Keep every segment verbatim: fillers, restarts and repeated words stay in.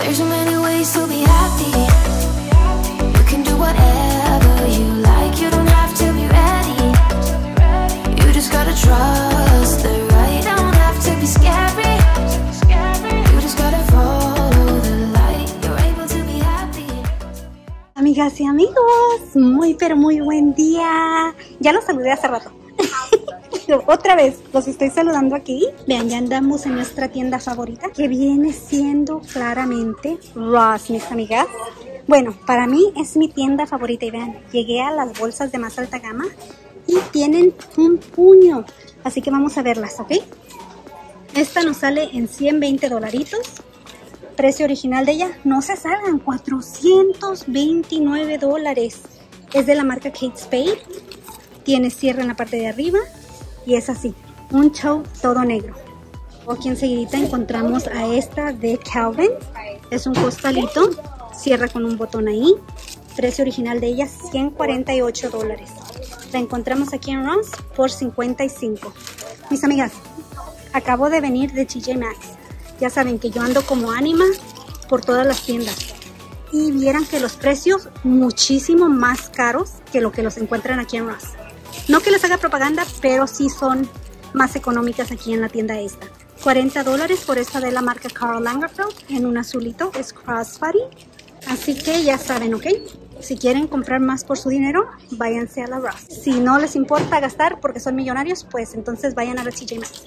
There's so many ways to be happy. You can do whatever you like. You don't have to be ready. You just gotta trust the right. Don't have to be scary. You just gotta follow the light. You're able to be happy. Amigas y amigos, muy pero muy buen día. Ya los saludé hace rato. Otra vez los estoy saludando aquí. Vean, ya andamos en nuestra tienda favorita, que viene siendo claramente Ross, mis amigas. Bueno, para mí es mi tienda favorita. Y vean, llegué a las bolsas de más alta gama y tienen un puño, así que vamos a verlas, ¿ok? Esta nos sale en ciento veinte dolaritos. Precio original de ella, no se salgan, cuatrocientos veintinueve dólares. Es de la marca Kate Spade. Tiene cierre en la parte de arriba y es así, un tote todo negro. Aquí enseguidita encontramos a esta de Calvin. Es un costalito, cierra con un botón ahí. Precio original de ella, ciento cuarenta y ocho dólares. La encontramos aquí en Ross por cincuenta y cinco. Mis amigas, acabo de venir de T J Maxx. Ya saben que yo ando como ánima por todas las tiendas. Y vieran que los precios muchísimo más caros que lo que los encuentran aquí en Ross. No que les haga propaganda, pero sí son más económicas aquí en la tienda esta. cuarenta dólares por esta de la marca Karl Lagerfeld en un azulito. Es crossbody. Así que ya saben, ¿ok? Si quieren comprar más por su dinero, váyanse a la Ross. Si no les importa gastar porque son millonarios, pues entonces vayan a la T J Maxx.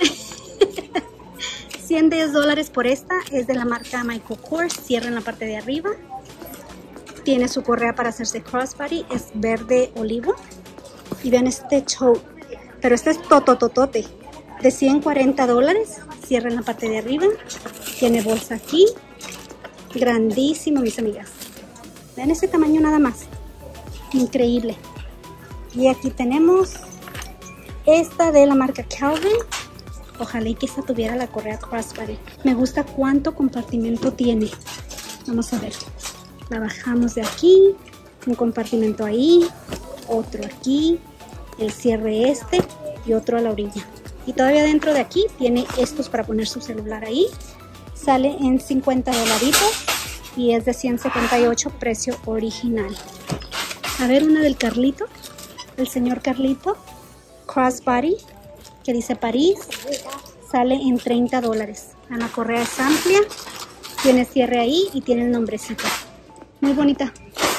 ciento diez dólares por esta. Es de la marca Michael Kors. Cierra en la parte de arriba. Tiene su correa para hacerse crossbody. Es verde olivo. Y vean este tote, pero este es totototote, de ciento cuarenta dólares. Cierra en la parte de arriba. Tiene bolsa aquí. Grandísimo, mis amigas. Vean ese tamaño nada más. Increíble. Y aquí tenemos esta de la marca Calvin. Ojalá y que esta tuviera la correa crossbody. Me gusta cuánto compartimento tiene. Vamos a ver. La bajamos de aquí. Un compartimento ahí. Otro aquí. El cierre este y otro a la orilla. Y todavía dentro de aquí tiene estos para poner su celular ahí. Sale en cincuenta dolaritos y es de ciento setenta y ocho, precio original. A ver, una del Carlito, el señor Carlito, crossbody, que dice París, sale en treinta dólares. La correa es amplia, tiene cierre ahí y tiene el nombrecito. Muy bonita.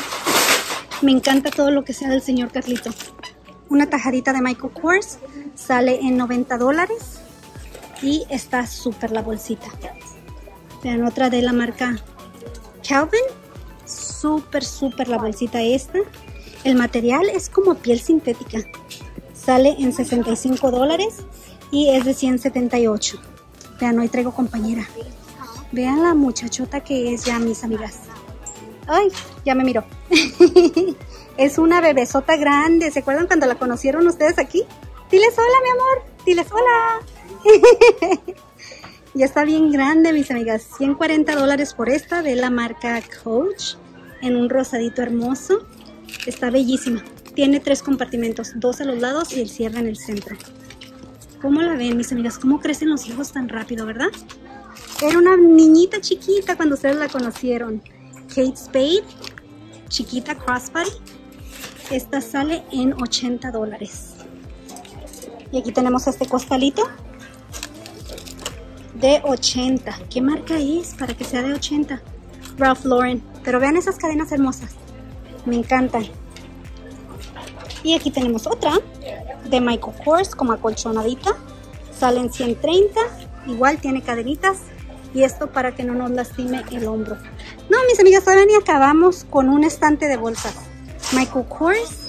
Me encanta todo lo que sea del señor Carlito. Una tajadita de Michael Kors sale en noventa dólares y está súper la bolsita. Vean, otra de la marca Calvin. Súper, súper la bolsita esta. El material es como piel sintética. Sale en sesenta y cinco dólares y es de ciento setenta y ocho. Vean, hoy traigo compañera. Vean la muchachota que es ya, mis amigas. Ay, ya me miró. Es una bebesota grande. ¿Se acuerdan cuando la conocieron ustedes aquí? Diles hola, mi amor. Diles hola. Ya está bien grande, mis amigas. ciento cuarenta dólares por esta de la marca Coach. En un rosadito hermoso. Está bellísima. Tiene tres compartimentos. Dos a los lados y el cierre en el centro. ¿Cómo la ven, mis amigas? ¿Cómo crecen los hijos tan rápido, verdad? Era una niñita chiquita cuando ustedes la conocieron. Kate Spade. Chiquita crossbody. Esta sale en ochenta dólares. Y aquí tenemos este costalito de ochenta. ¿Qué marca es para que sea de ochenta? Ralph Lauren. Pero vean esas cadenas hermosas. Me encantan. Y aquí tenemos otra de Michael Kors como acolchonadita. Sale en ciento treinta. Igual tiene cadenitas. Y esto para que no nos lastime el hombro. No, mis amigas, todavía ni acabamos con un estante de bolsas. Michael Kors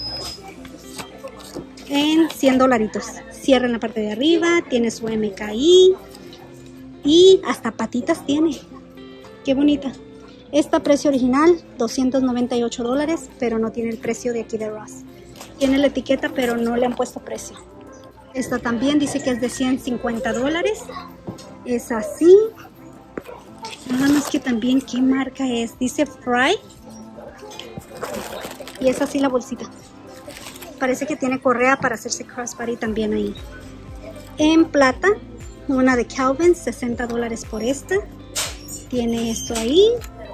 en cien dolaritos. Cierra en la parte de arriba, tiene su M K I y hasta patitas tiene. Qué bonita. Esta precio original, doscientos noventa y ocho dólares, pero no tiene el precio de aquí de Ross. Tiene la etiqueta, pero no le han puesto precio. Esta también dice que es de ciento cincuenta dólares. Es así. Nada más que también, ¿qué marca es? Dice Fry. Y es así la bolsita. Parece que tiene correa para hacerse crossbody también ahí. En plata, una de Calvin, sesenta dólares por esta. Tiene esto ahí.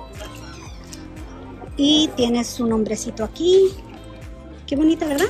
Y tiene su nombrecito aquí. Qué bonita, ¿verdad?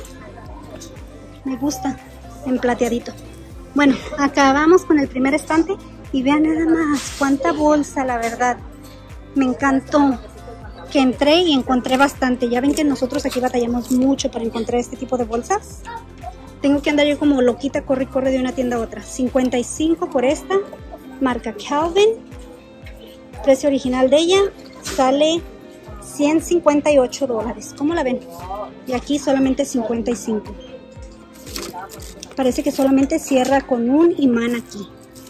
Me gusta, en plateadito. Bueno, acabamos con el primer estante. Y vean nada más cuánta bolsa, la verdad. Me encantó que entré y encontré bastante. Ya ven que nosotros aquí batallamos mucho para encontrar este tipo de bolsas. Tengo que andar yo como loquita, corre y corre de una tienda a otra. cincuenta y cinco por esta, marca Calvin. Precio original de ella sale ciento cincuenta y ocho dólares. ¿Cómo la ven? Y aquí solamente cincuenta y cinco. Parece que solamente cierra con un imán aquí.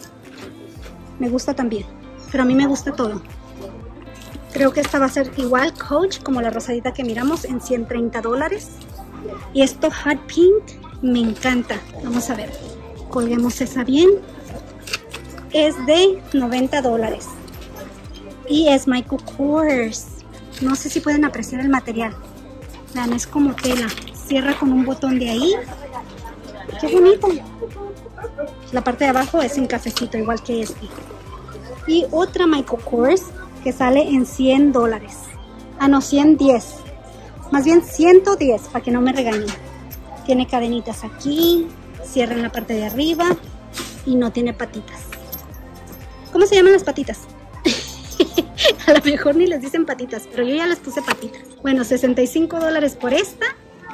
Me gusta también, pero a mí me gusta todo. Creo que esta va a ser igual Coach como la rosadita que miramos en ciento treinta dólares. Y esto Hot Pink me encanta. Vamos a ver, colguemos esa bien. Es de noventa dólares y es Michael Kors. No sé si pueden apreciar el material. Vean, es como tela. Cierra con un botón de ahí. ¡Qué bonito! La parte de abajo es en cafecito, igual que este. Y otra Michael Kors que sale en cien dólares. Ah, no, ciento diez. Más bien ciento diez, para que no me regañen. Tiene cadenitas aquí. Cierra en la parte de arriba. Y no tiene patitas. ¿Cómo se llaman las patitas? A lo mejor ni les dicen patitas, pero yo ya les puse patitas. Bueno, sesenta y cinco dólares por esta.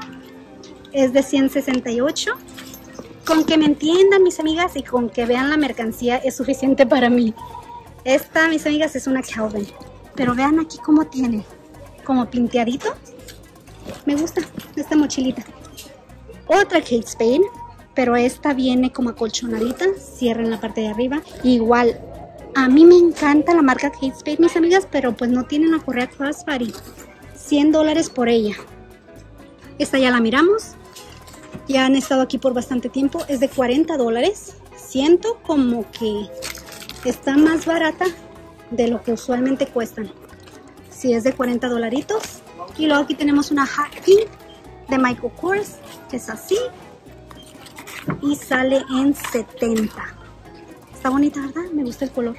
Es de ciento sesenta y ocho. Con que me entiendan, mis amigas, y con que vean la mercancía es suficiente para mí. Esta, mis amigas, es una Calvin. Pero vean aquí cómo tiene. Como pinteadito. Me gusta esta mochilita. Otra Kate Spade. Pero esta viene como acolchonadita. Cierra en la parte de arriba. Igual, a mí me encanta la marca Kate Spade, mis amigas. Pero pues no tienen la correa crossbody. cien dólares por ella. Esta ya la miramos. Ya han estado aquí por bastante tiempo. Es de cuarenta dólares. Siento como que está más barata de lo que usualmente cuestan. Si es de cuarenta dolaritos. Y luego aquí tenemos una Hot Pink de Michael Kors, que es así. Y sale en setenta. Está bonita, ¿verdad? Me gusta el color.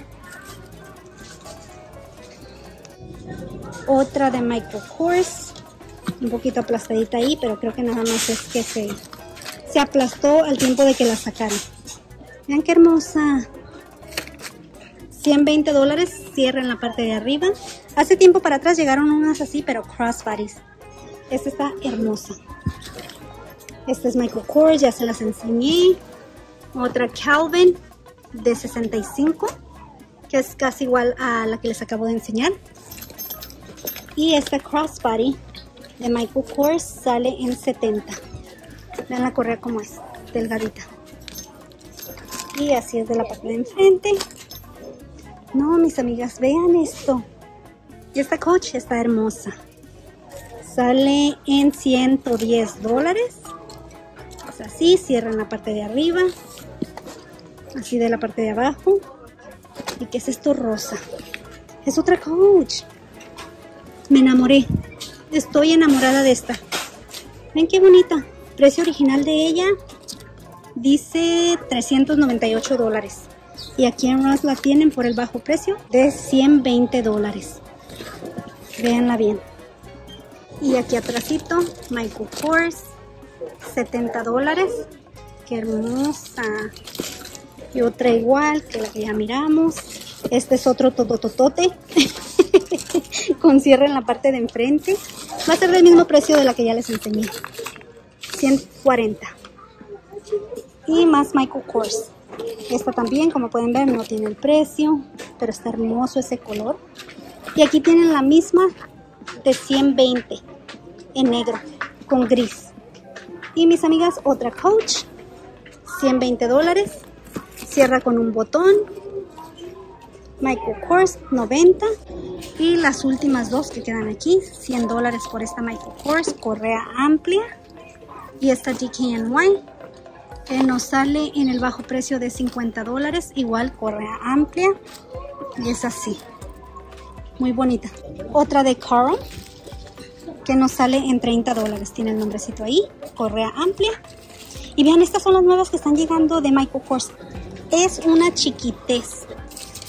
Otra de Michael Kors. Un poquito aplastadita ahí, pero creo que nada más es que se, se aplastó al tiempo de que la sacaron. Vean qué hermosa. ciento veinte dólares, cierra en la parte de arriba. Hace tiempo para atrás llegaron unas así, pero crossbodies. Esta está hermosa. Esta es Michael Kors, ya se las enseñé. Otra Calvin de sesenta y cinco, que es casi igual a la que les acabo de enseñar. Y esta crossbody de Michael Kors sale en setenta. Vean la correa como es, delgadita. Y así es de la parte de enfrente. No, mis amigas, vean esto. Y esta Coach está hermosa. Sale en ciento diez dólares. Es así, cierra en la parte de arriba. Así de la parte de abajo. ¿Y qué es esto rosa? Es otra Coach. Me enamoré. Estoy enamorada de esta. Ven qué bonita. Precio original de ella dice trescientos noventa y ocho dólares. Y aquí en Ross la tienen por el bajo precio de ciento veinte dólares. Véanla bien. Y aquí atrásito, Michael Kors, setenta dólares. Qué hermosa. Y otra igual que la que ya miramos. Este es otro totototote. Con cierre en la parte de enfrente. Va a ser del mismo precio de la que ya les enseñé. ciento cuarenta. Y más Michael Kors. Esta también, como pueden ver, no tiene el precio, pero está hermoso ese color. Y aquí tienen la misma de ciento veinte en negro con gris. Y mis amigas, otra Coach, ciento veinte dólares. Cierra con un botón. Michael Kors, noventa. Y las últimas dos que quedan aquí, cien dólares por esta Michael Kors, correa amplia. Y esta D K N Y, que nos sale en el bajo precio de cincuenta dólares, igual correa amplia. Y es así, muy bonita. Otra de Carl, que nos sale en treinta dólares, tiene el nombrecito ahí, correa amplia. Y vean, estas son las nuevas que están llegando de Michael Kors. Es una chiquitez.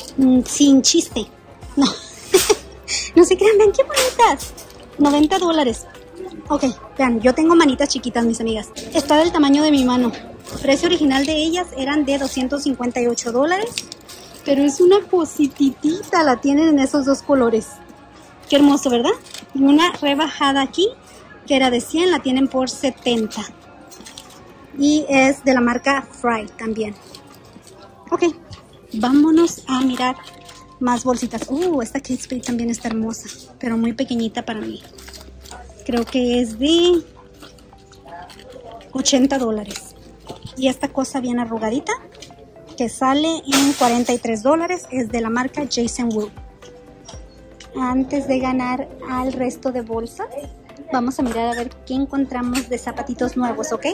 Mm, sin chiste. No. No se crean, vean qué bonitas. noventa dólares. Ok, vean, yo tengo manitas chiquitas, mis amigas. Está del tamaño de mi mano. Precio original de ellas eran de doscientos cincuenta y ocho dólares. Pero es una cosititita, la tienen en esos dos colores. Qué hermoso, ¿verdad? Y una rebajada aquí, que era de cien, la tienen por setenta. Y es de la marca Fry también. Ok, vámonos a mirar más bolsitas. Uh, esta Kate Spade también está hermosa, pero muy pequeñita para mí. Creo que es de ochenta dólares. Y esta cosa bien arrugadita, que sale en cuarenta y tres dólares, es de la marca Jason Wu. Antes de ganar al resto de bolsas, vamos a mirar a ver qué encontramos de zapatitos nuevos, ¿ok?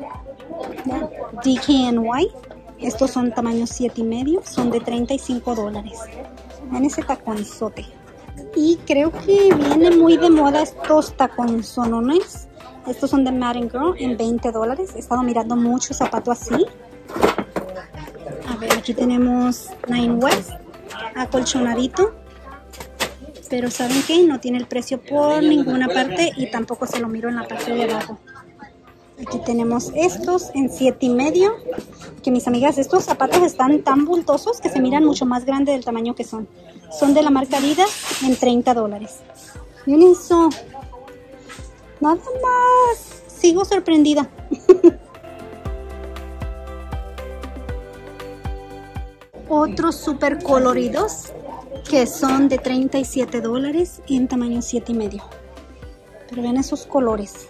D K N Y. Estos son tamaño siete y medio, son de treinta y cinco dólares. Vean ese taconzote. Y creo que viene muy de moda estos taconzonones. Estos son de Madden Girl en veinte dólares. He estado mirando mucho zapato así. A ver, aquí tenemos Nine West, acolchonadito. Pero ¿saben qué? No tiene el precio por ninguna parte y tampoco se lo miro en la parte de abajo. Aquí tenemos estos en siete y medio. Que mis amigas, estos zapatos están tan bultosos que se miran mucho más grandes del tamaño que son. Son de la marca Adidas en treinta dólares. Miren eso. Nada más. Sigo sorprendida. Otros súper coloridos que son de treinta y siete dólares en tamaño siete y medio. Pero vean esos colores.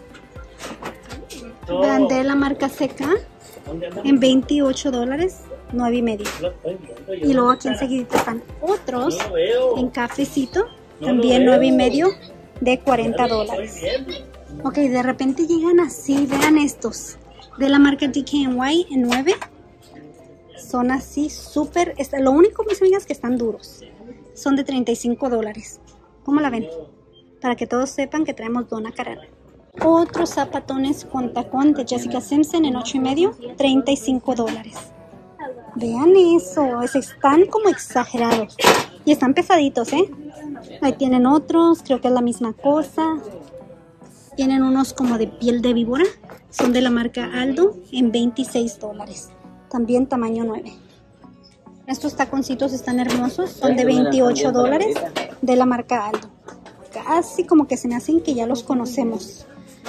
Vean de la marca C K en veintiocho dólares, nueve y medio. Y luego aquí enseguida están otros en cafecito, también nueve y medio, de cuarenta dólares. Ok, de repente llegan así, vean estos, de la marca D K N Y en nueve. Son así súper, lo único, mis amigas, que están duros. Son de treinta y cinco dólares. ¿Cómo la ven? Para que todos sepan que traemos dona carana. Otros zapatones con tacón de Jessica Simpson en ocho y medio, treinta y cinco dólares. Vean eso, es, están como exagerados. Y están pesaditos, ¿eh? Ahí tienen otros, creo que es la misma cosa. Tienen unos como de piel de víbora. Son de la marca Aldo en veintiséis dólares. También tamaño nueve. Estos taconcitos están hermosos, son de veintiocho dólares, de la marca Aldo. Casi como que se me hacen que ya los conocemos.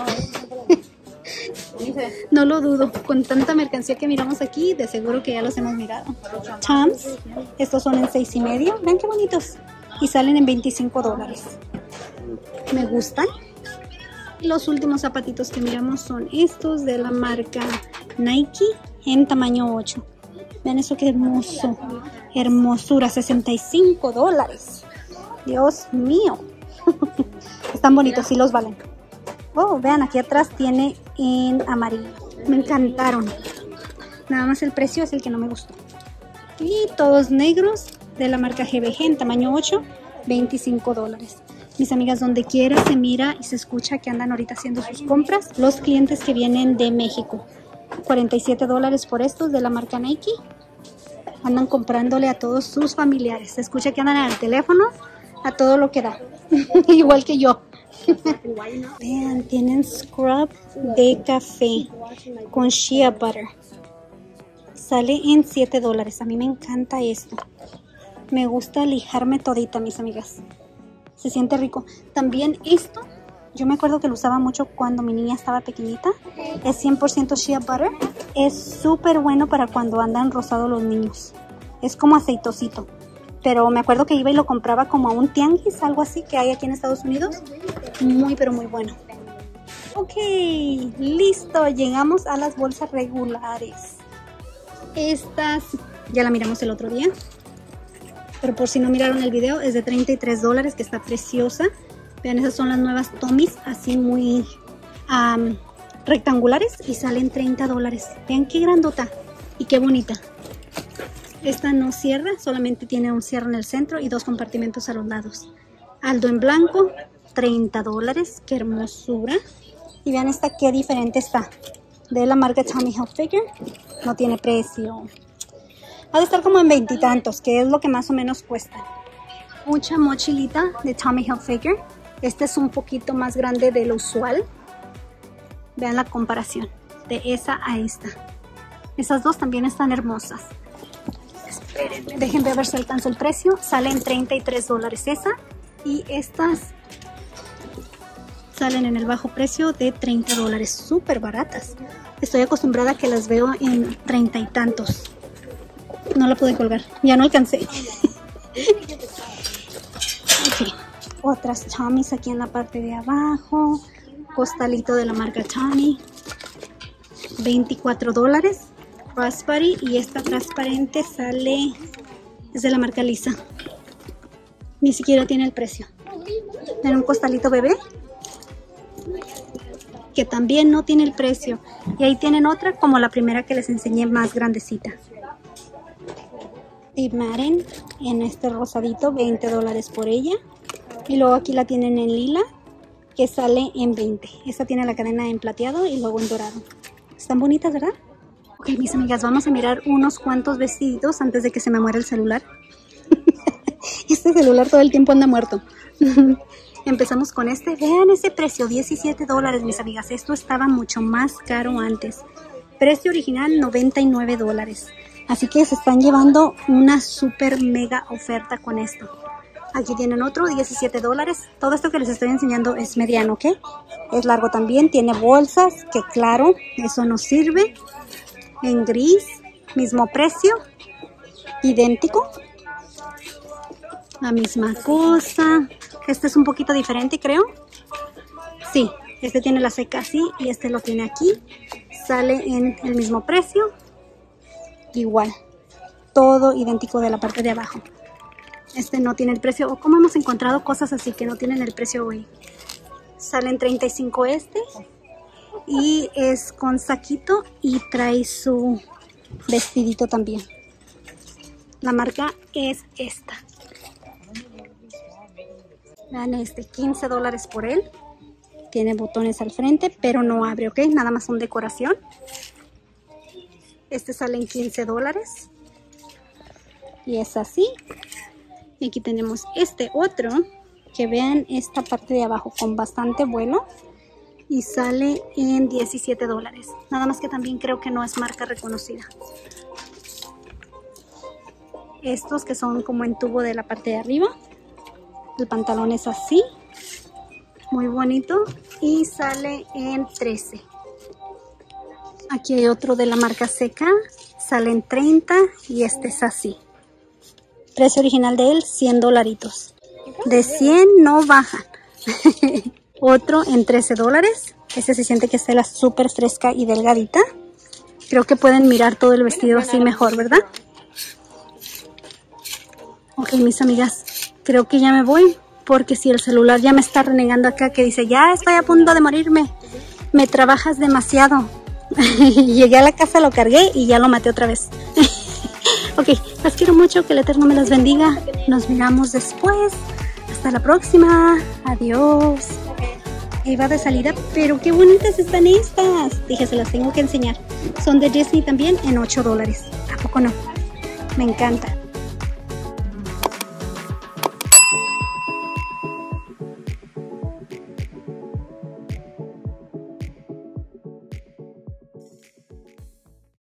No lo dudo, con tanta mercancía que miramos aquí, de seguro que ya los hemos mirado. Toms, estos son en seis y medio, vean qué bonitos. Y salen en veinticinco dólares. Me gustan. Los últimos zapatitos que miramos son estos de la marca Nike en tamaño ocho. Vean eso, qué hermoso. Hermosura, sesenta y cinco dólares. Dios mío. Están bonitos, sí los valen. Oh, vean, aquí atrás tiene en amarillo. Me encantaron. Nada más el precio es el que no me gustó. Y todos negros de la marca G B G en tamaño ocho, veinticinco dólares. Mis amigas, donde quiera se mira y se escucha que andan ahorita haciendo sus compras los clientes que vienen de México. cuarenta y siete dólares por estos de la marca Nike. Andan comprándole a todos sus familiares. Se escucha que andan al teléfono a todo lo que da. Igual que yo. Vean, tienen scrub de café con shea butter. Sale en siete dólares. A mí me encanta esto. Me gusta lijarme todita, mis amigas. Se siente rico. También esto, yo me acuerdo que lo usaba mucho cuando mi niña estaba pequeñita. Es cien por ciento shea butter. Es súper bueno para cuando andan rosados los niños. Es como aceitosito. Pero me acuerdo que iba y lo compraba como a un tianguis, algo así que hay aquí en Estados Unidos. Muy, pero muy bueno. Ok, listo. Llegamos a las bolsas regulares. Estas ya la miramos el otro día. Pero por si no miraron el video, es de treinta y tres dólares, que está preciosa. Vean, esas son las nuevas Tommys, así muy um, rectangulares, y salen treinta dólares. Vean qué grandota y qué bonita. Esta no cierra, solamente tiene un cierre en el centro y dos compartimentos a los lados. Aldo en blanco, treinta dólares, qué hermosura. Y vean esta qué diferente está. De la marca Tommy Hilfiger, no tiene precio. Ha de estar como en veintitantos, que es lo que más o menos cuesta. Mucha mochilita de Tommy Hilfiger. Este es un poquito más grande de lo usual. Vean la comparación de esa a esta. Esas dos también están hermosas. Espérenme, déjenme ver si alcanzo el precio. Salen treinta y tres dólares esa. Y estas salen en el bajo precio de treinta dólares. Súper baratas. Estoy acostumbrada a que las veo en treinta y tantos. No la pude colgar. Ya no alcancé. Okay. Otras Tommys aquí en la parte de abajo. Costalito de la marca Tommy. veinticuatro dólares. Crossbody. Y esta transparente sale... Es de la marca Lisa. Ni siquiera tiene el precio. Tiene un costalito bebé. Que también no tiene el precio. Y ahí tienen otra como la primera que les enseñé, más grandecita. Steve Madden en este rosadito, veinte dólares por ella. Y luego aquí la tienen en lila, que sale en veinte. Esta tiene la cadena en plateado y luego en dorado. Están bonitas, ¿verdad? Ok, mis amigas, vamos a mirar unos cuantos vestiditos antes de que se me muera el celular. Este celular todo el tiempo anda muerto. Empezamos con este. Vean ese precio, diecisiete dólares, mis amigas. Esto estaba mucho más caro antes. Precio original, noventa y nueve dólares. Así que se están llevando una super mega oferta con esto. Aquí tienen otro, diecisiete dólares. Todo esto que les estoy enseñando es mediano, ¿ok? Es largo también, tiene bolsas, que claro, eso nos sirve. En gris, mismo precio, idéntico. La misma cosa. Este es un poquito diferente, creo. Sí, este tiene la seca así y este lo tiene aquí. Sale en el mismo precio. Igual, todo idéntico de la parte de abajo. Este no tiene el precio. O como hemos encontrado cosas así que no tienen el precio hoy. Salen treinta y cinco este. Y es con saquito y trae su vestidito también. La marca es esta. Vean este, quince dólares por él. Tiene botones al frente, pero no abre, ¿ok? Nada más son decoración. Este sale en quince dólares. Y es así. Y aquí tenemos este otro. Que vean esta parte de abajo con bastante vuelo. Y sale en diecisiete dólares. Nada más que también creo que no es marca reconocida. Estos que son como en tubo de la parte de arriba. El pantalón es así. Muy bonito. Y sale en trece. Aquí hay otro de la marca Seca. Sale en treinta y este es así. Precio original de él, cien dolaritos. De cien no bajan. Otro en trece dólares. Este se siente que está súper fresca y delgadita. Creo que pueden mirar todo el vestido así mejor, ¿verdad? Ok, mis amigas. Creo que ya me voy. Porque si el celular ya me está renegando acá. Que dice, ya estoy a punto de morirme. Me trabajas demasiado. Llegué a la casa, lo cargué y ya lo maté otra vez. Ok, las quiero mucho, que el Eterno me las bendiga. Nos miramos después. Hasta la próxima. Adiós. Ahí va de salida, pero qué bonitas están estas. Dije, se las tengo que enseñar. Son de Disney también en ocho dólares. ¿A poco no? Me encanta.